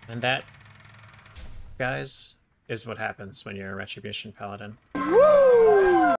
And that, guys, is what happens when you're a Retribution Paladin.